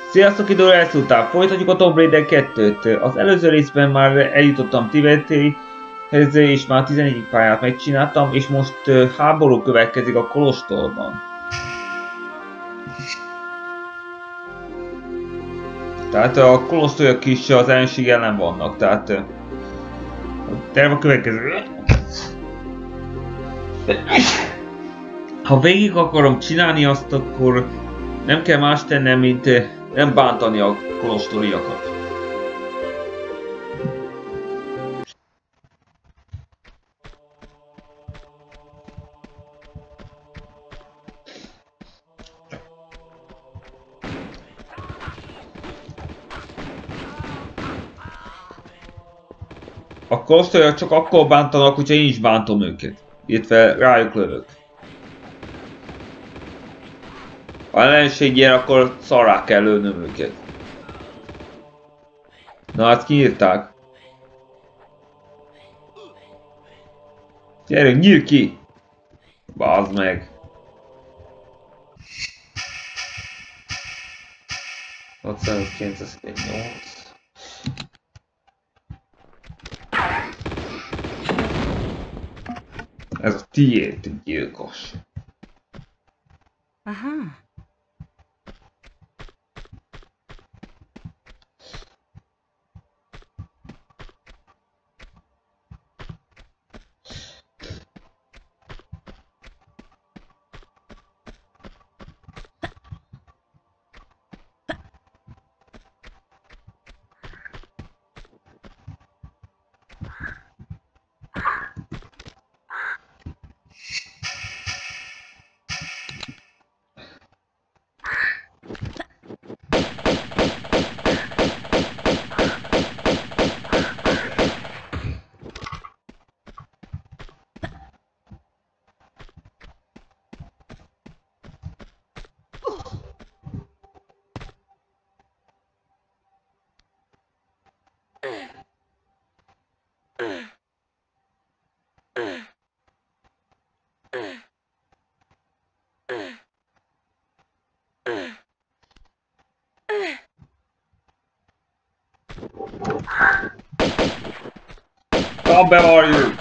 Sziasztok, idő elszúrtál! Folytatjuk a Tomb Raider 2-t. Az előző részben már eljutottam Tibethez, és már 11. pályát megcsináltam, és most háború következik a kolostorban. Tehát a kolostorok is az ellenség ellen vannak, tehát a terv a következő. Ha végig akarom csinálni azt, akkor nem kell más tennem, mint nem bántani a kolostoriakat. A kolostoriak csak akkor bántanak, hogyha én is bántom őket, illetve rájuk lövök. Ha ellenség ilyen, akkor szarrá kell lőnöm őket. Na hát kiírták. Gyerünk, nyír ki! Bázd meg! 698. Ez a tiéd, gyilkos. Aha. How bad are you?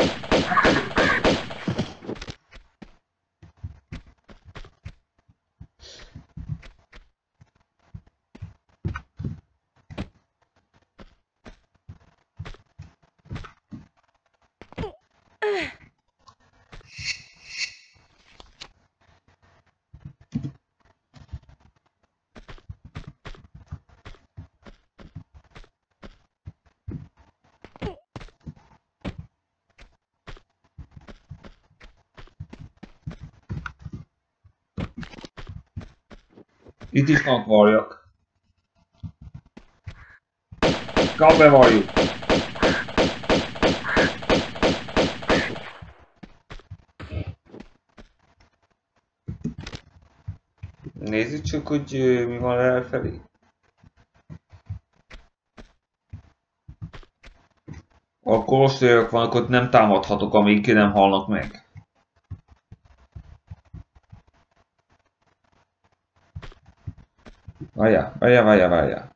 Itt is vannak varjak. Kabbe varjuk. Nézzük csak, hogy mi van elfelé. A kolostoriak vannak, ott nem támadhatok, amíg ki nem halnak meg. Várjál.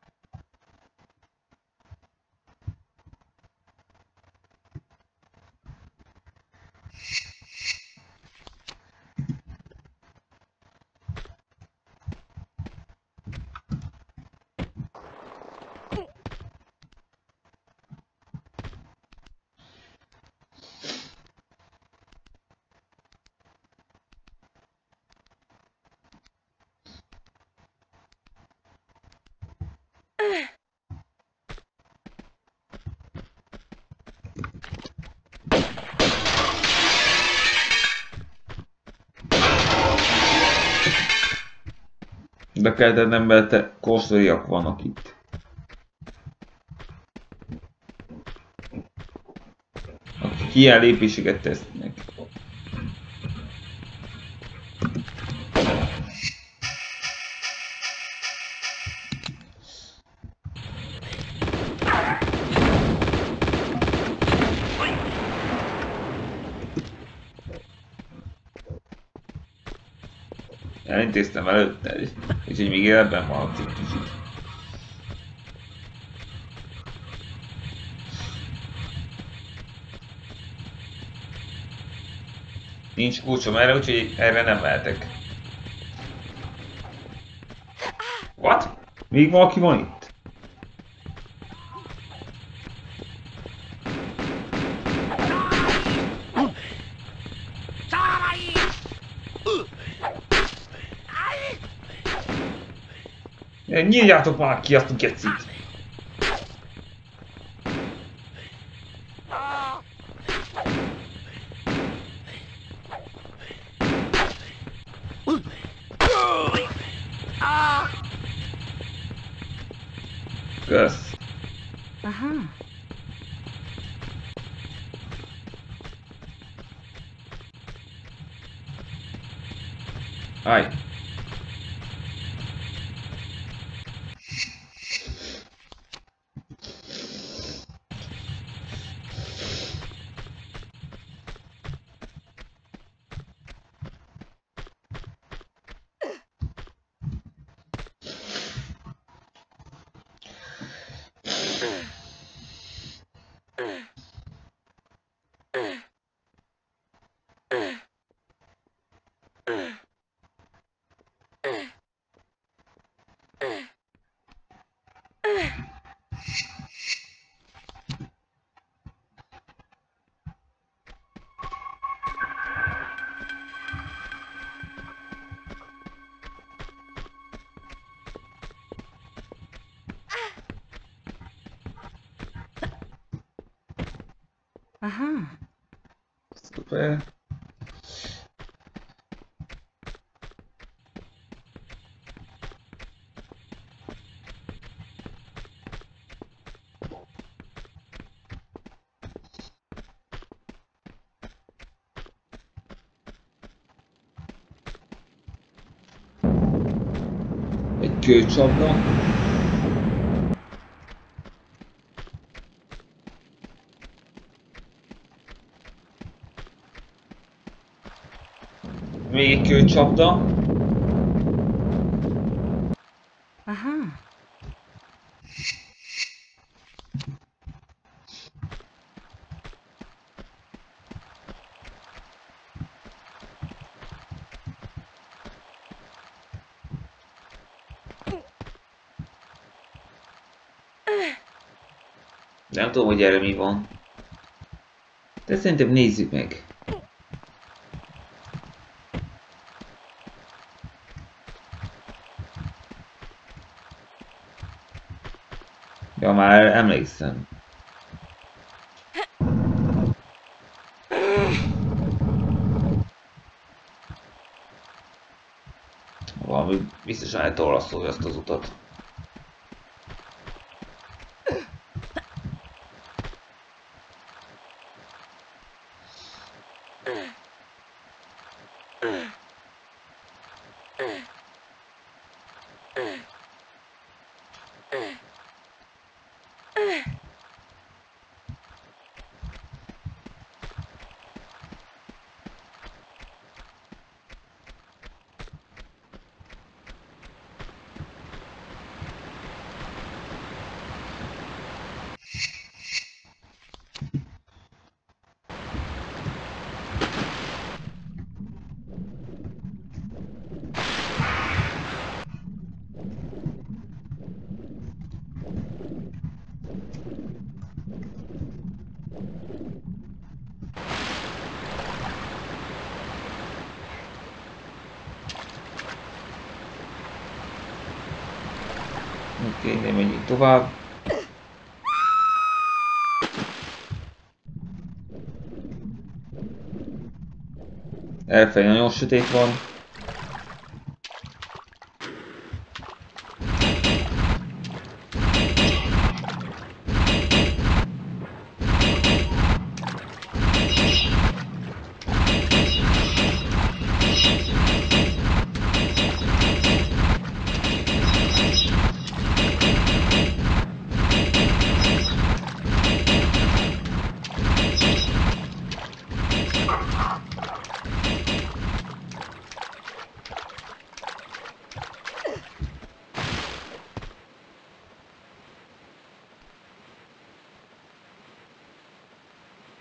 De kell tennem, mert kolostoriak vannak itt. Akik ilyen lépéseket tesznek. Elintéztem előtte, úgyhogy még életben van egy kicsit. Nincs kulcsom erre, úgyhogy erre nem mehetek. What? Még valaki van itt? Nyíljátok már ki azt a gecit! Kösz. Aha. Állj. Aha. Szuper. Egy kőcsapda. Még egy kőcsapda. Aha. Nem tudom, hogy erre mi van. De szerintem nézzük meg. Ja, már emlékszem. Valami biztosan eltorlaszolja azt az utat. Oké, nem menjünk tovább. Elfelé nagyon sötét van.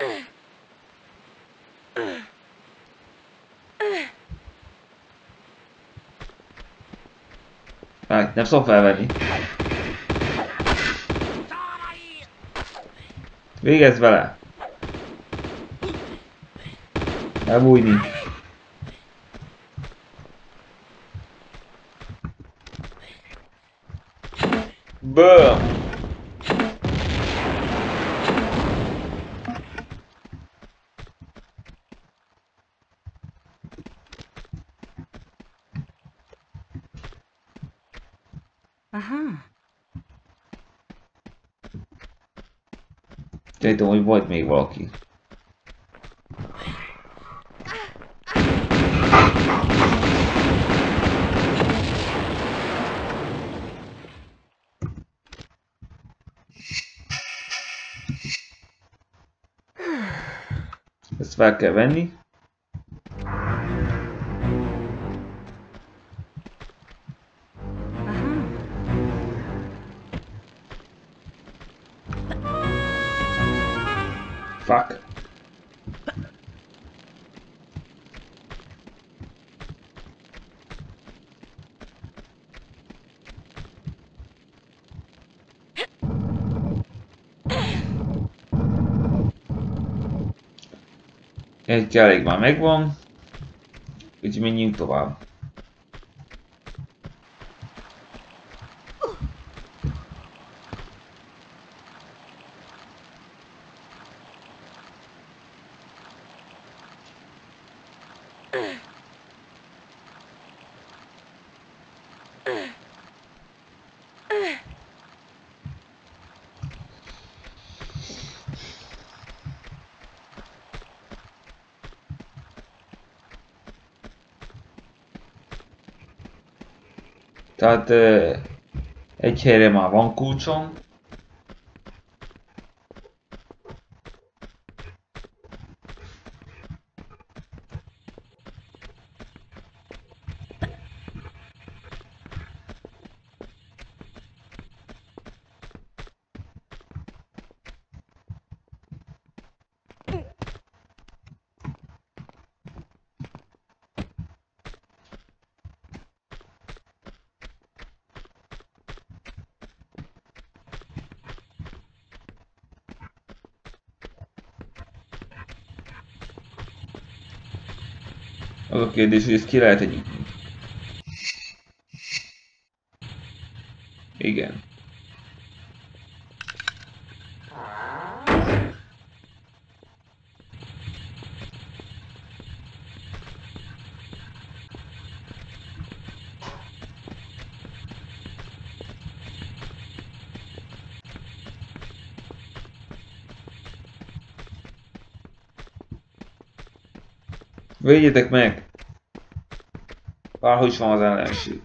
Hát, nem szabad felvenni. Végezz vele! Elbújni. Bööm! Aha. Tudom, hogy volt még valaki. Ezt fel kell venni. Fuck. Egy kellék már megvan, úgyhogy menjünk tovább. Tehát egy helyre már van kulcsom. Az a kérdés, hogy ezt ki lehet nyitni. Igen. Védjétek meg! Bárhol is van az ellenség.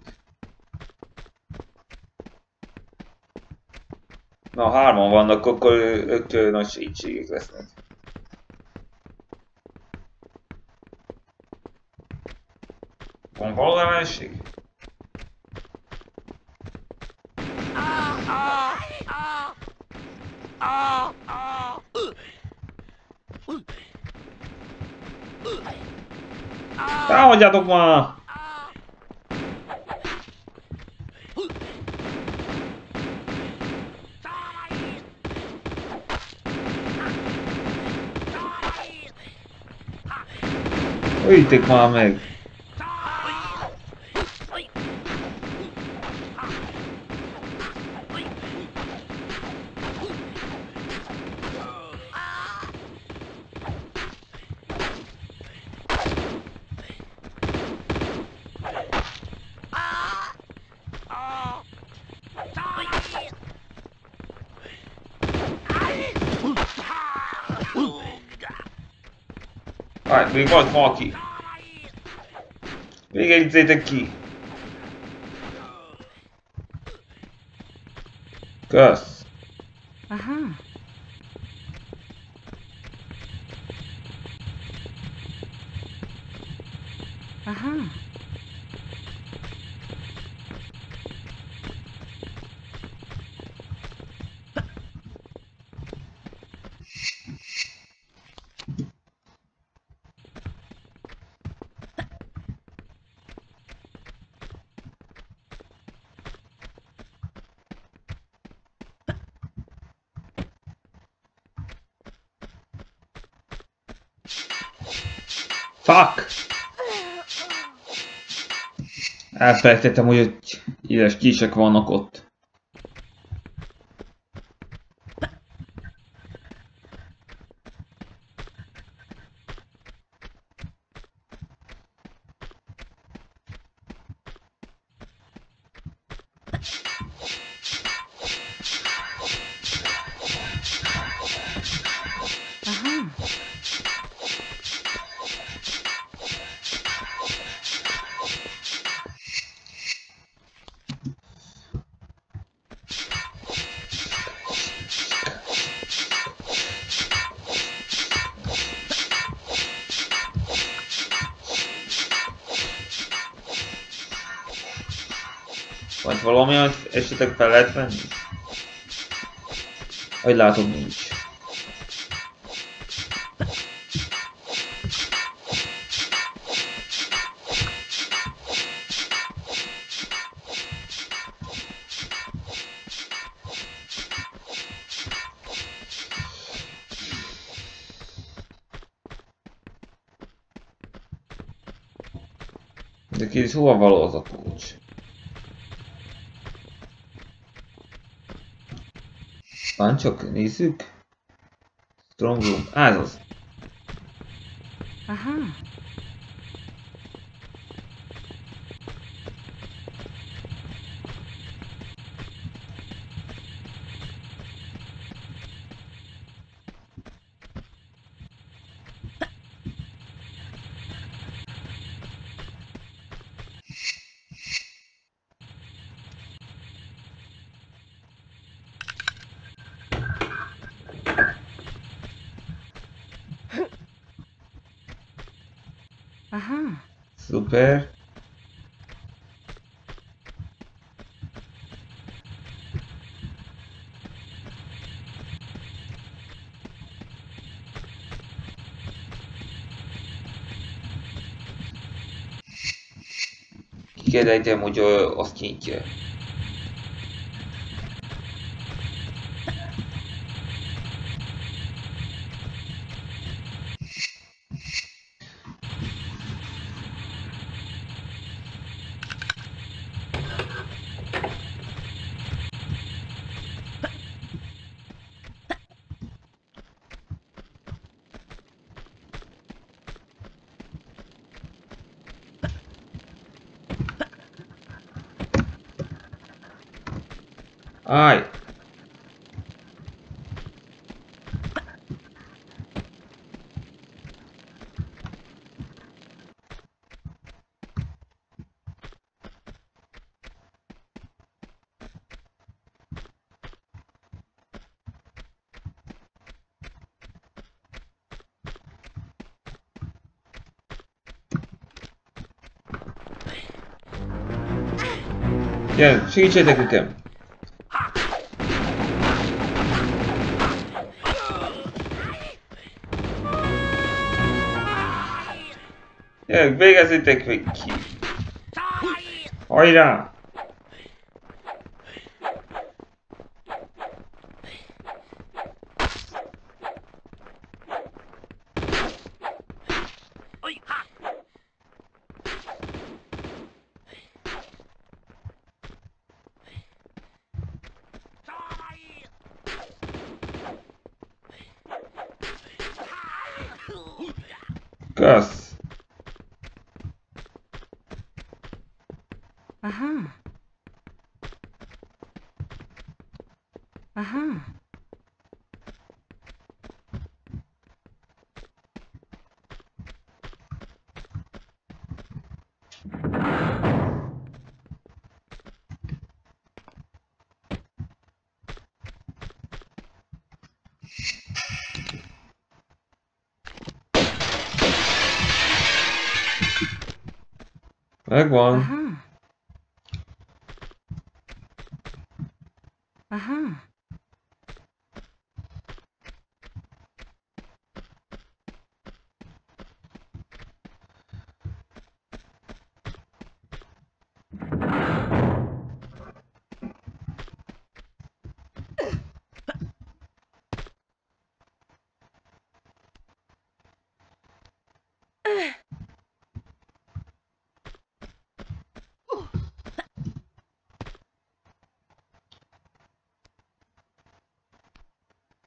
Na, ha hárman vannak, akkor ők nagy segítségek lesznek. Van való ellenség? Támadjátok már! Öljétek már meg! Várj, még van valaki! Végezzétek ki! Kösz! Aha. Aha. Fuck! Elfelejtettem, hogy éles kések vannak ott. Vagy valami, amit esetleg fel lehet venni? Ahogy látom, nincs. De kérdés, hova való az a kulcs? Van csak, nézzük. Strong room, ez az. Aha. Aha. Szuper. Kikérdejtem, hogy azt nyitja. Állj! Gyere, segítsetek nekem! Gyerek, végezzétek ki! Hajrá! Kösz! Aha. Aha. Megvan. Aha. Aha.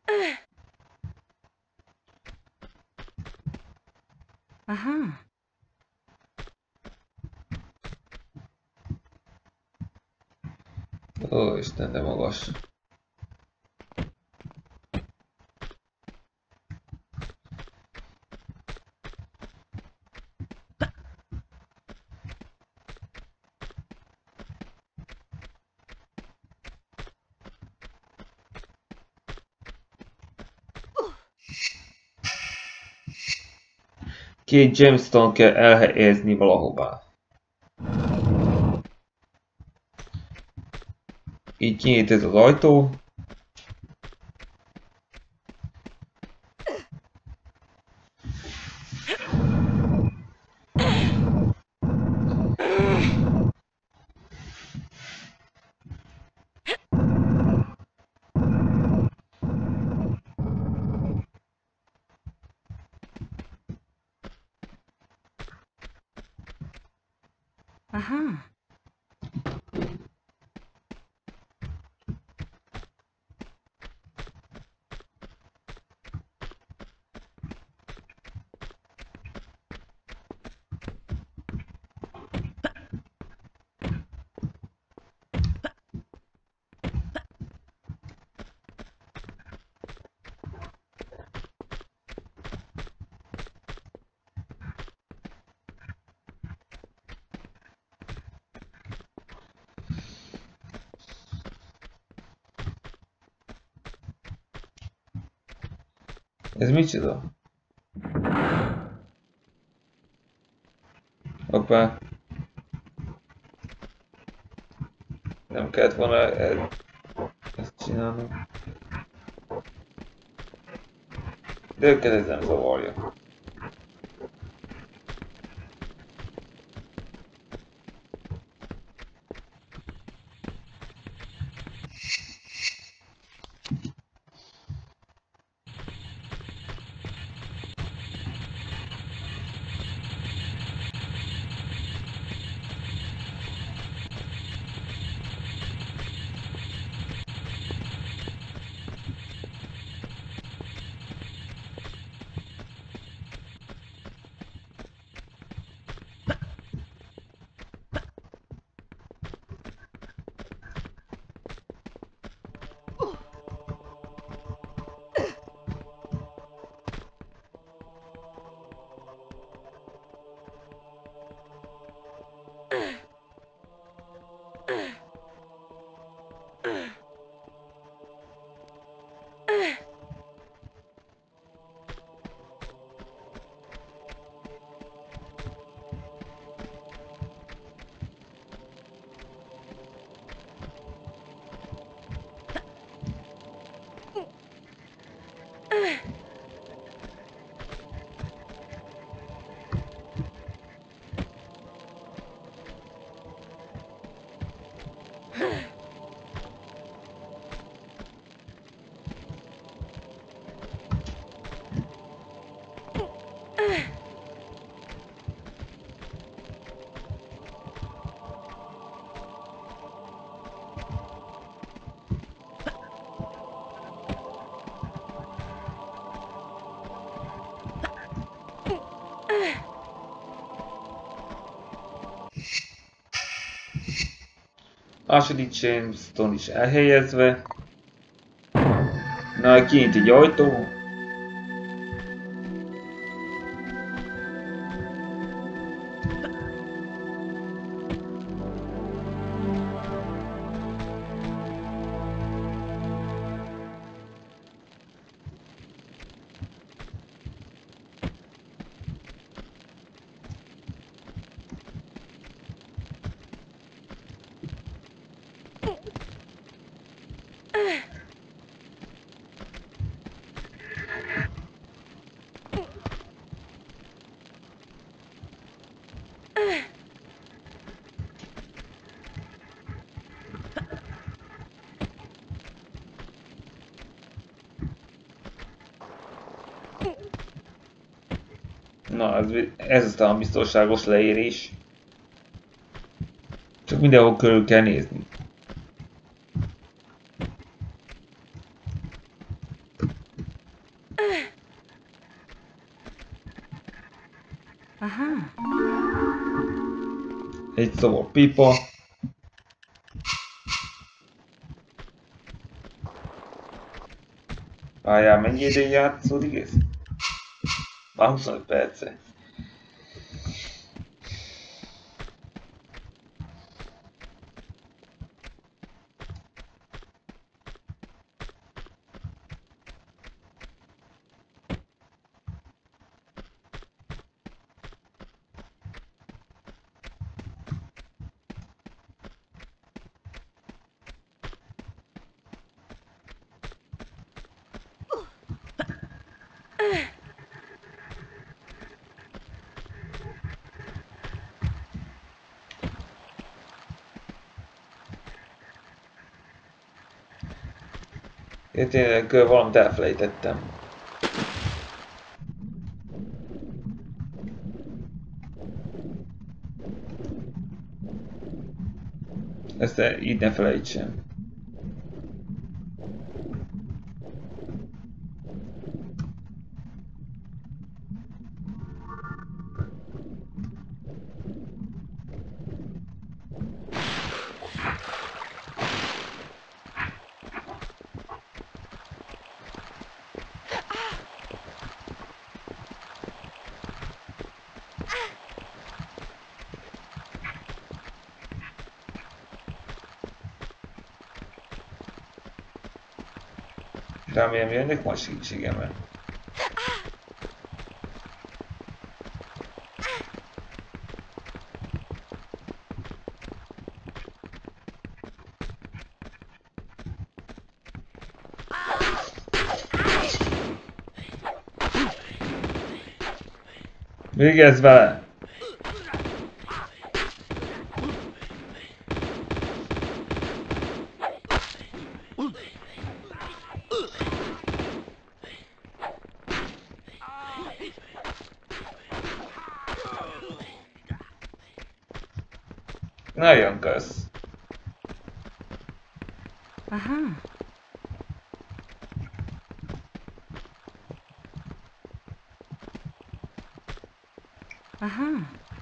Aha. Ó, Isten, de magas. Két gemstone kell elhelyezni valahová. Így kinyílt ez az ajtó. Aha. Ez micsoda? Hoppá. Nem kellett volna ezt csinálnom. De őket ez nem zavarja. Második gemstone is elhelyezve. Na, kinyit egy ajtó. Na, ez aztán a biztonságos leérés. Csak mindenhol körül kell nézni. Aha. Egy szobor pipa. Várjál, mennyi idő játszódik ez? Már 25 perce. Én tényleg valamit elfelejtettem. Ezt így ne felejtsem. Remélem jönnek majd segítségemre. Végezz vele! Nagyon kösz. Aha. Aha.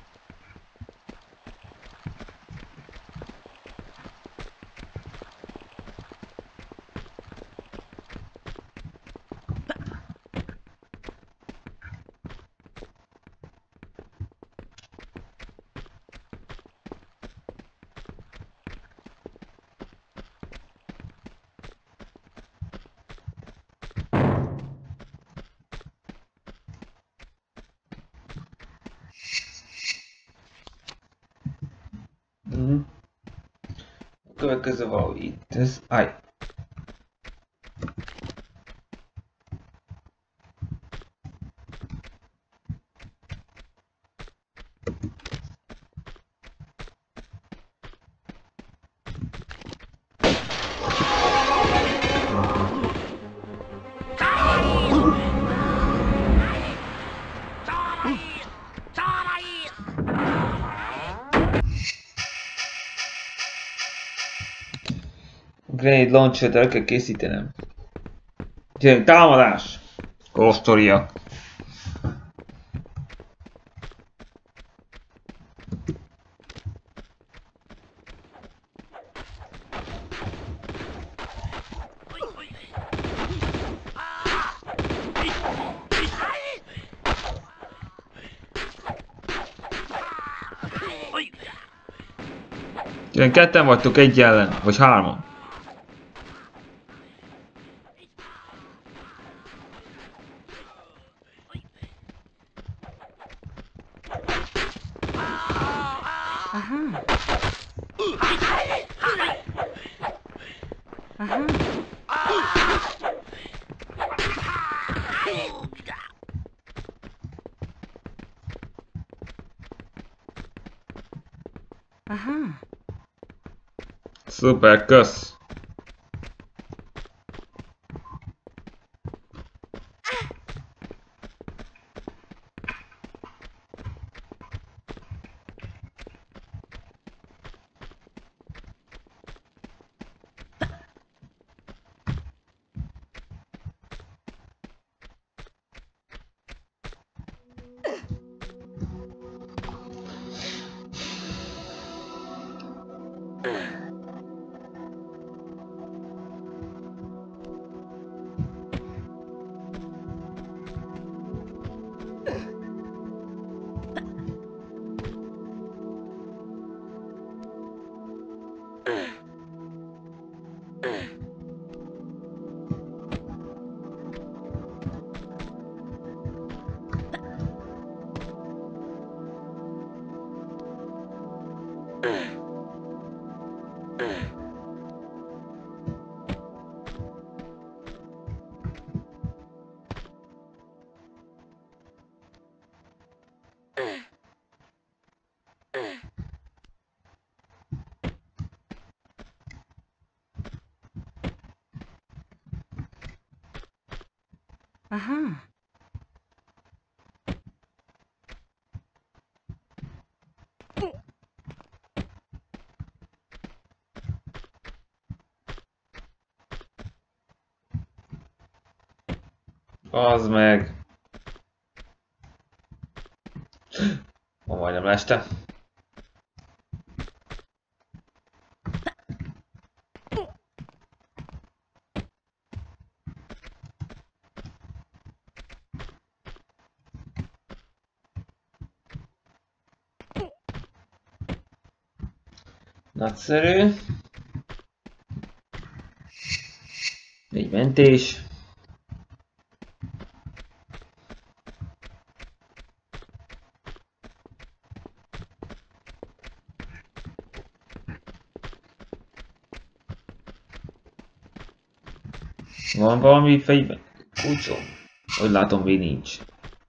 A következő valahogy itt. Ez... Állj! Grenade launcher-t el kell készítenem. Gyerünk, támadás! Kóstoria. Gyerünk, ketten vagytok egy ellen, vagy hárman. Aha. Aha. Aha. Szuper, kösz! Aha. Az meg. Majdnem leestem. Nagyszerű. Egy mentés. Van valami fejben? Kulcsom? Úgy látom, még nincs.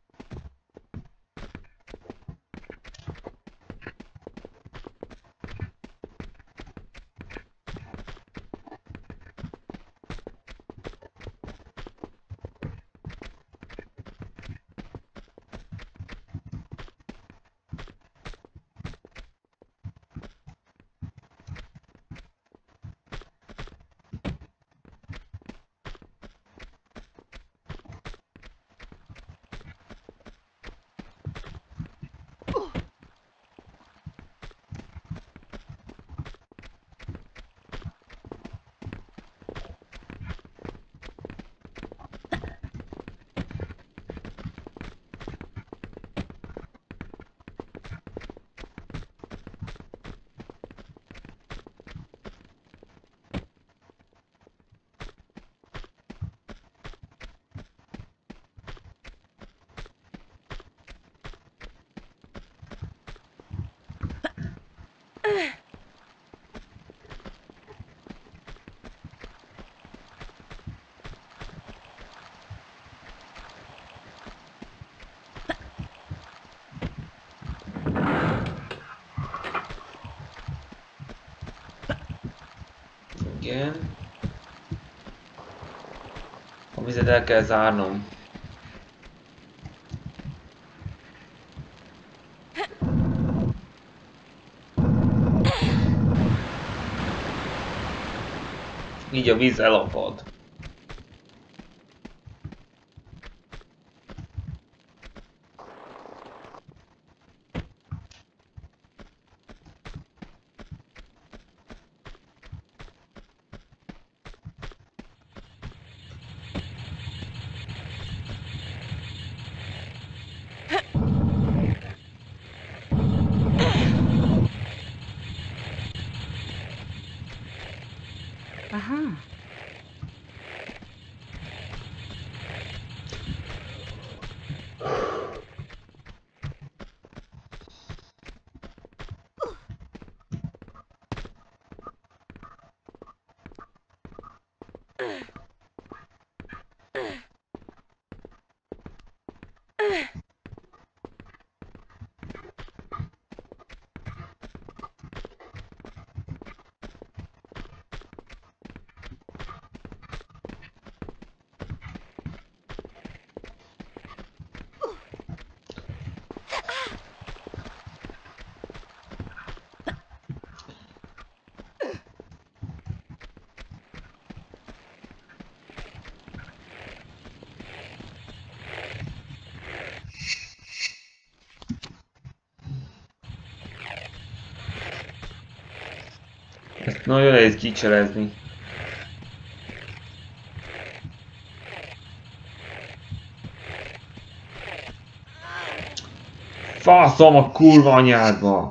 Igen. A vizet el kell zárnom. Így a víz elapad. Aha. Ezt nagyon nehéz kicselezni. Faszom a kurva anyádba!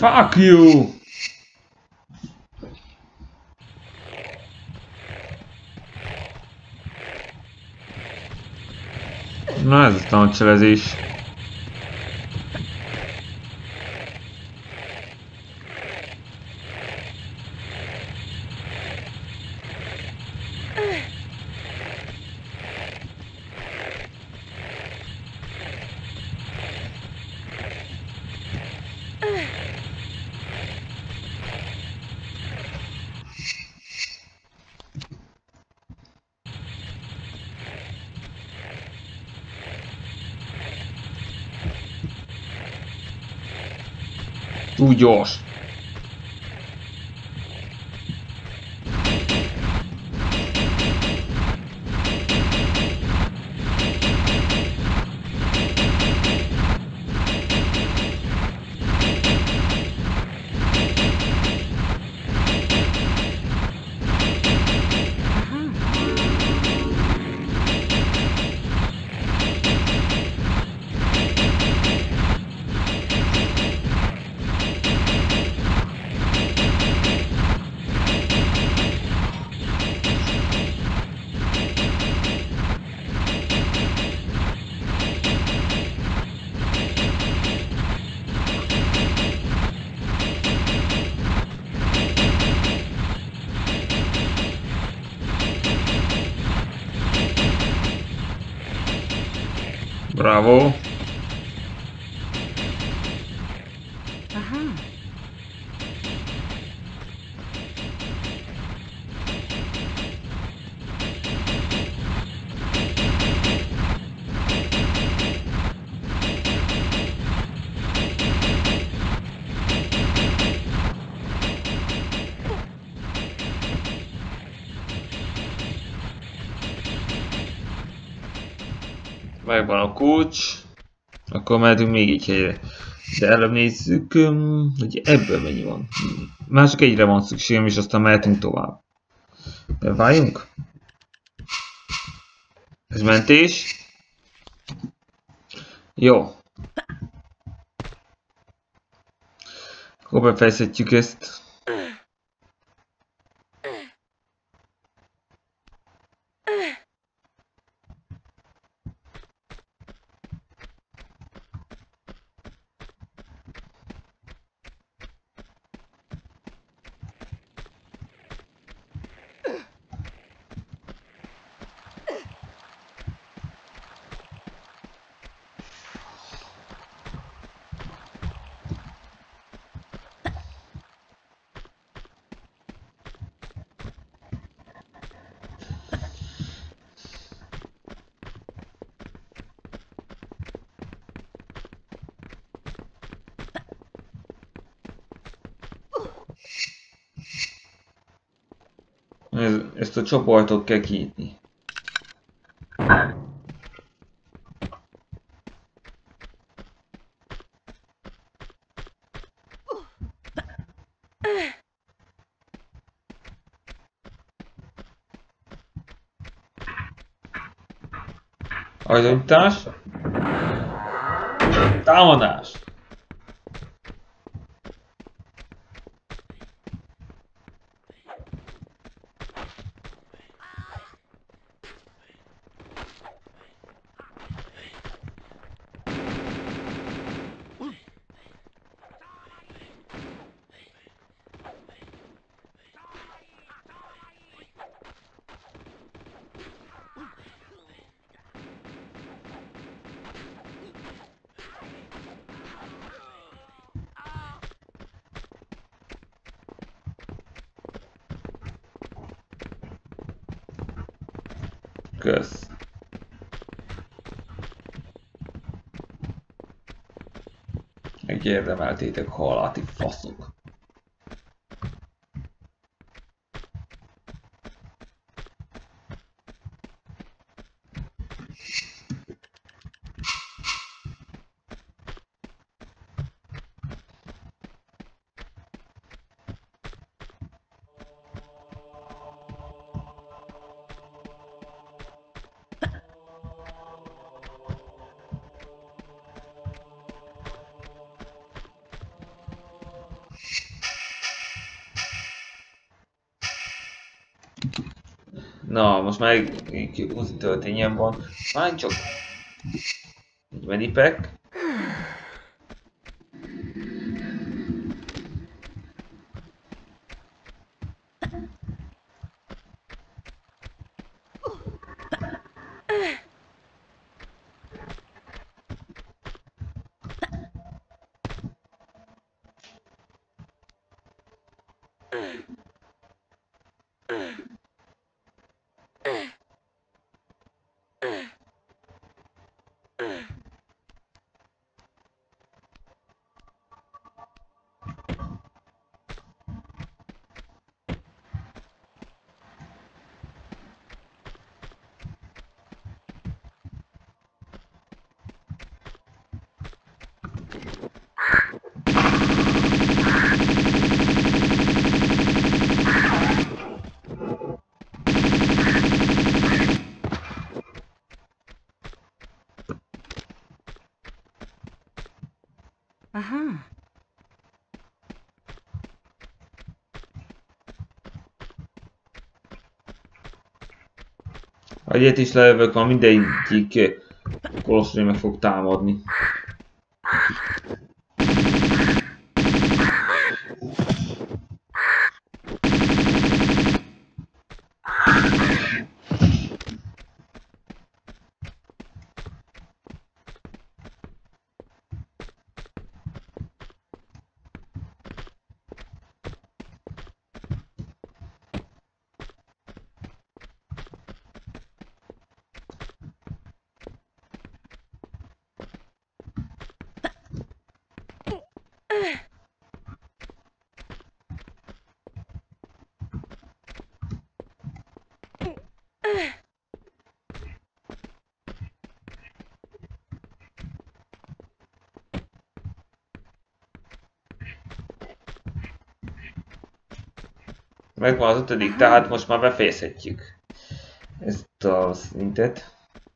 Fuck you! Na ez a cselezés. Túl gyors. Bravo. Aha. Megvan a kulcs. Akkor mehetünk még egy helyre. De előbb nézzük, hogy ebből mennyi van. Másik egyre van szükségem, és aztán mehetünk tovább. Beváljunk? Ez mentés. Jó. Akkor befejezhetjük ezt. Ezt a csoportot kell kinyitni. Ajtónyitás. Támadás. Kösz. Megérdemeltétek, haláti faszok. Na, most már egy úzi töltényem van. Már csak egy medipek. Aha. Ha egyet is lejövök, ma mindegyik kolostor meg fog támadni. Megvan az 5., tehát most már befejezhetjük ezt a szintet.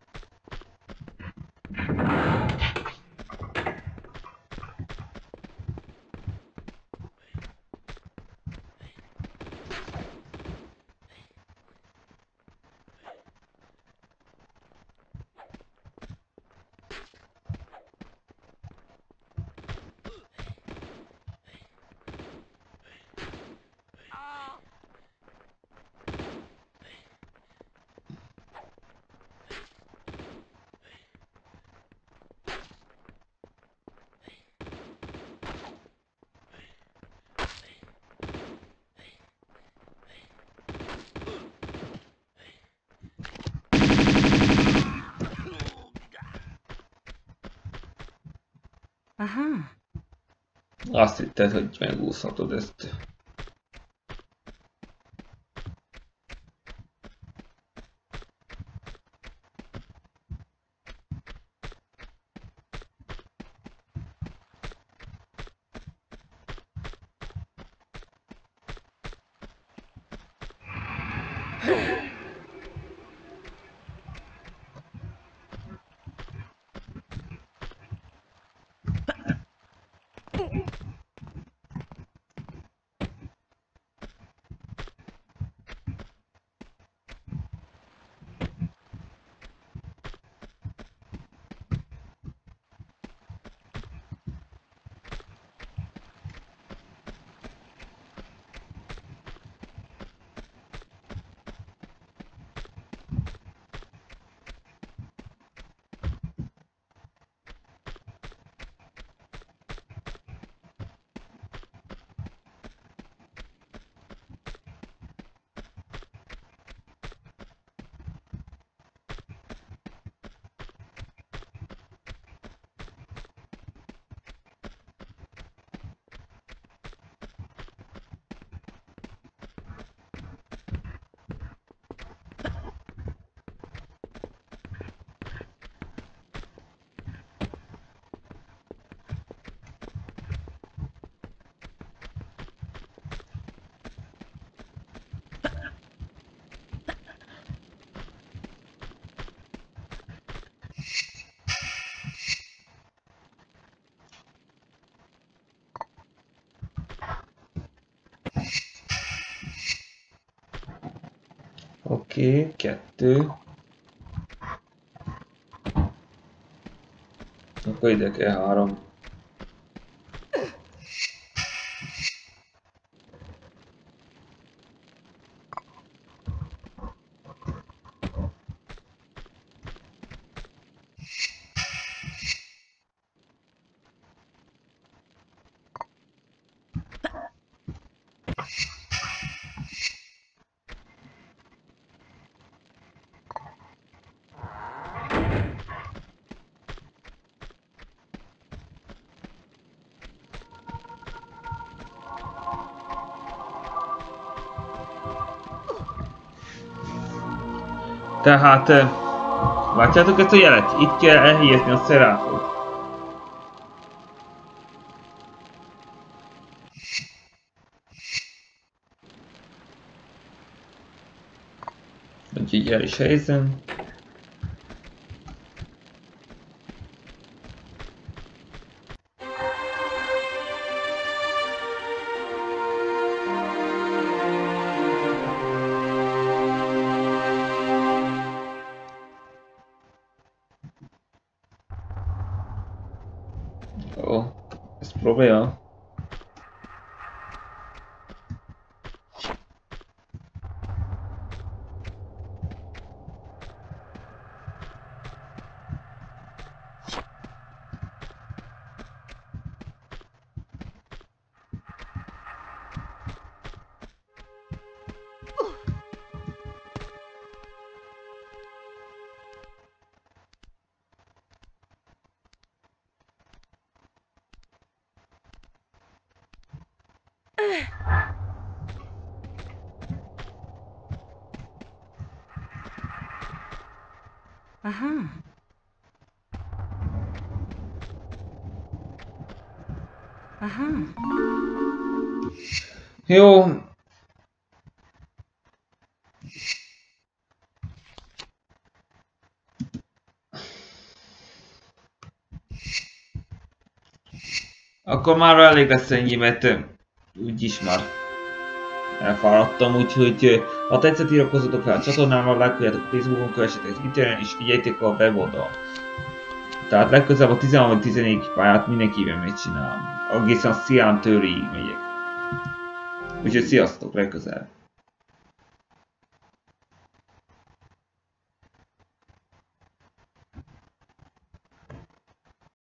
Aha. Azt hitted, hogy megúszhatod ezt. Oké, 2. Akkor ide kell 3. Tehát, látjátok ezt a jelet? Itt kell elhelyezni a szeráfot. Úgyhogy el is helyezem. Ó, ez probléma. Aha. Aha. Jó. Akkor már elég lesz ennyi, mert úgyis már elfáradtam, úgyhogy ha tetszett, iratkozzatok fel a csatornámra, lájkoljátok a Facebookon, kövessetek Twitteren és figyeljétek a weboldal. Tehát legközelebb a 13 vagy 14 pályát mindenkivel megcsinálom. Egészen a Cyan Theory-ig megyek. Úgyhogy sziasztok, legközelebb!